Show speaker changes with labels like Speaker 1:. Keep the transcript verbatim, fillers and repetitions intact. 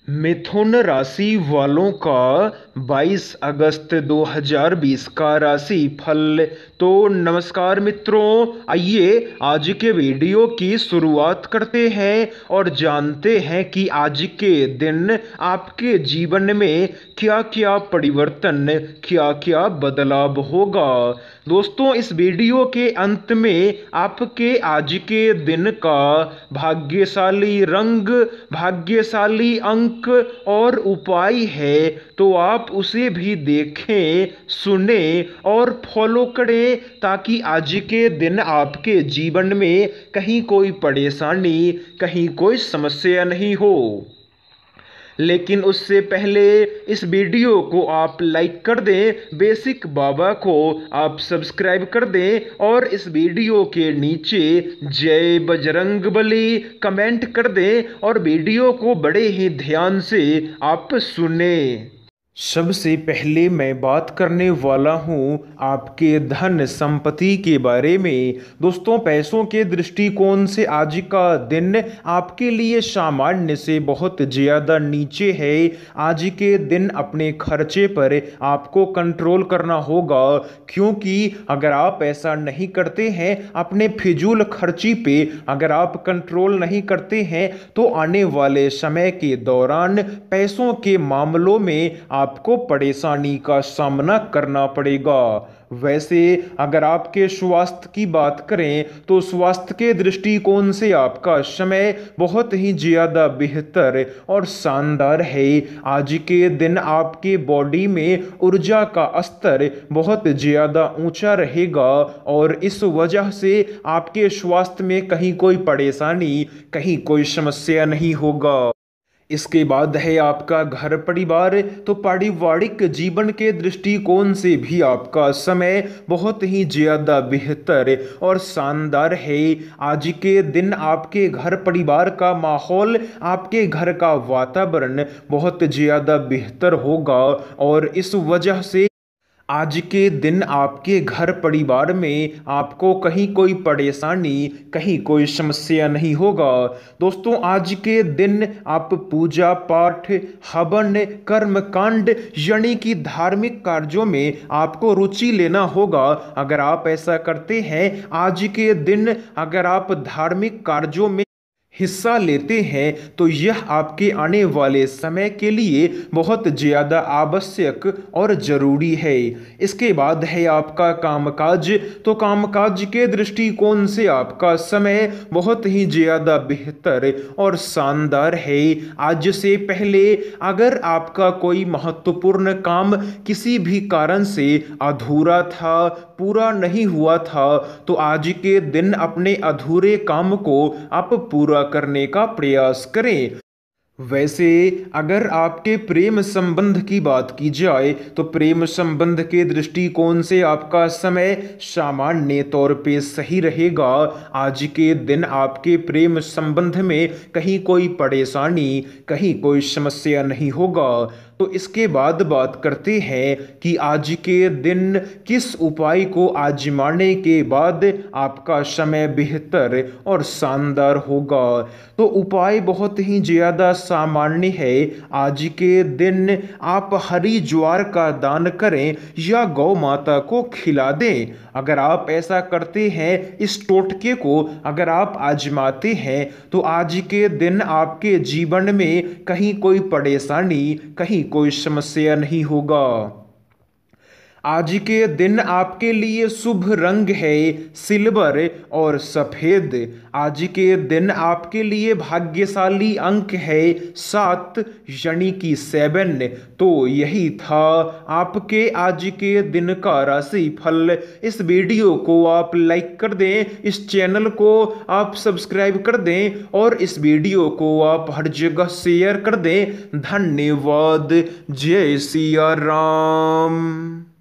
Speaker 1: मिथुन राशि वालों का बाईस अगस्त दो हज़ार बीस का राशि फल। तो नमस्कार मित्रों, आइए आज के वीडियो की शुरुआत करते हैं और जानते हैं कि आज के दिन आपके जीवन में क्या क्या परिवर्तन, क्या क्या बदलाव होगा। दोस्तों, इस वीडियो के अंत में आपके आज के दिन का भाग्यशाली रंग, भाग्यशाली अंक और उपाय है, तो आप उसे भी देखें, सुने और फॉलो करें, ताकि आज के दिन आपके जीवन में कहीं कोई परेशानी, कहीं कोई समस्या नहीं हो। लेकिन उससे पहले इस वीडियो को आप लाइक कर दें, बेसिक बाबा को आप सब्सक्राइब कर दें और इस वीडियो के नीचे जय बजरंगबली कमेंट कर दें और वीडियो को बड़े ही ध्यान से आप सुने। सबसे पहले मैं बात करने वाला हूं आपके धन संपत्ति के बारे में। दोस्तों, पैसों के दृष्टिकोण से आज का दिन आपके लिए सामान्य से बहुत ज़्यादा नीचे है। आज के दिन अपने खर्चे पर आपको कंट्रोल करना होगा, क्योंकि अगर आप ऐसा नहीं करते हैं, अपने फिजूल खर्ची पे अगर आप कंट्रोल नहीं करते हैं, तो आने वाले समय के दौरान पैसों के मामलों में आपको परेशानी का सामना करना पड़ेगा। वैसे अगर आपके स्वास्थ्य की बात करें, तो स्वास्थ्य के दृष्टिकोण से आपका समय बहुत ही ज़्यादा बेहतर और शानदार है। आज के दिन आपके बॉडी में ऊर्जा का स्तर बहुत ज़्यादा ऊंचा रहेगा और इस वजह से आपके स्वास्थ्य में कहीं कोई परेशानी, कहीं कोई समस्या नहीं होगा। इसके बाद है आपका घर परिवार। तो पारिवारिक जीवन के दृष्टिकोण से भी आपका समय बहुत ही ज़्यादा बेहतर और शानदार है। आज के दिन आपके घर परिवार का माहौल, आपके घर का वातावरण बहुत ज़्यादा बेहतर होगा और इस वजह से आज के दिन आपके घर परिवार में आपको कहीं कोई परेशानी, कहीं कोई समस्या नहीं होगा। दोस्तों, आज के दिन आप पूजा पाठ, हवन, कर्म कांड यानी कि धार्मिक कार्यों में आपको रुचि लेना होगा। अगर आप ऐसा करते हैं, आज के दिन अगर आप धार्मिक कार्यों में हिस्सा लेते हैं, तो यह आपके आने वाले समय के लिए बहुत ज़्यादा आवश्यक और ज़रूरी है। इसके बाद है आपका कामकाज। तो कामकाज के दृष्टिकोण से आपका समय बहुत ही ज़्यादा बेहतर और शानदार है। आज से पहले अगर आपका कोई महत्वपूर्ण काम किसी भी कारण से अधूरा था, पूरा नहीं हुआ था, तो आज के दिन अपने अधूरे काम को आप पूरा करने का प्रयास करें। वैसे अगर आपके प्रेम संबंध की बात की जाए, तो प्रेम संबंध के दृष्टिकोण से आपका समय सामान्य तौर पे सही रहेगा। आज के दिन आपके प्रेम संबंध में कहीं कोई परेशानी, कहीं कोई समस्या नहीं होगा। तो इसके बाद बात करते हैं कि आज के दिन किस उपाय को आजमाने के बाद आपका समय बेहतर और शानदार होगा। तो उपाय बहुत ही ज़्यादा सामान्य है। आज के दिन आप हरी ज्वार का दान करें या गौ माता को खिला दें। अगर आप ऐसा करते हैं, इस टोटके को अगर आप आजमाते हैं, तो आज के दिन आपके जीवन में कहीं कोई परेशानी, कहीं कोई समस्या नहीं होगा। आज के दिन आपके लिए शुभ रंग है सिल्वर और सफ़ेद। आज के दिन आपके लिए भाग्यशाली अंक है सात यानी कि सेवन। तो यही था आपके आज के दिन का राशि फल। इस वीडियो को आप लाइक कर दें, इस चैनल को आप सब्सक्राइब कर दें और इस वीडियो को आप हर जगह शेयर कर दें। धन्यवाद। जय सिया राम।